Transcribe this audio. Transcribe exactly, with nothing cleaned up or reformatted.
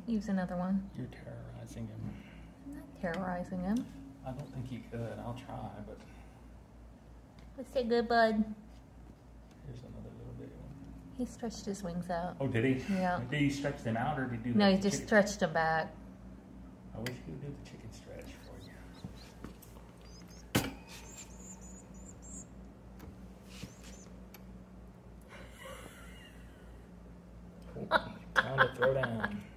Use another one. You're terrorizing him. I'm not terrorizing him. I don't think you could. I'll try, but... Let's say good, bud. Here's another little bit one. He stretched his wings out. Oh, did he? Yeah. Did he stretch them out, or did he do No, the he just chicken? stretched them back. I wish he would do the chicken stretch for you. Oh, time to throw down.